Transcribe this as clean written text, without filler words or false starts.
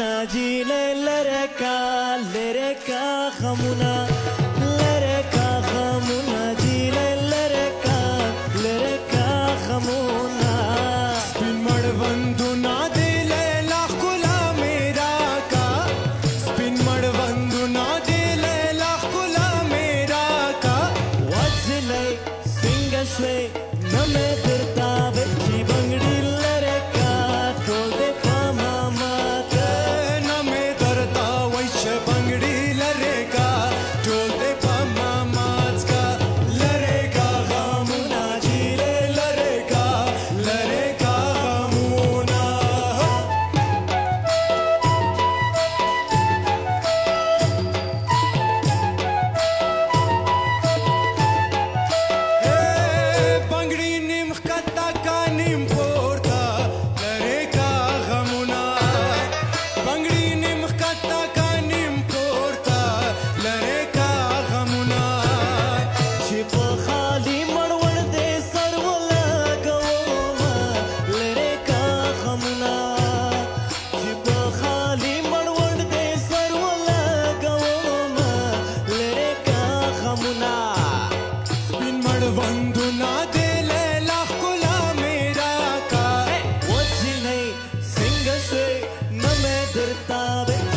جينا لركا خمونا لركا خمونا جينا لركا خمونا سپین مړوندونه دې لیلا ښکلا میرا کا سپین مړوندونه دې لیلا ښکلا میرا کا وځلې څنګه شوې نه مې درته وچی بنګړي لرکا ټول دې په ماته نه مې درته وای چې بنګړي لرکا ټول دې په ماماڅ کا لرکا غمونه جیلې لرکا لرکا غمونه بنګړي نیم ښکته کا نیم پورته لرکا غمونه بنګړي نیم ښکته کا نیم پورته لرکا غمونه چې په خالي مړوند دې سر ولګومه لرکا غمونه چې په خالي مړوند دې سر ولګومه لرکا غمونه سپین مړوندونه دې لیلا ښکلا میرا کا وځلې څنګه شوې نه مې درته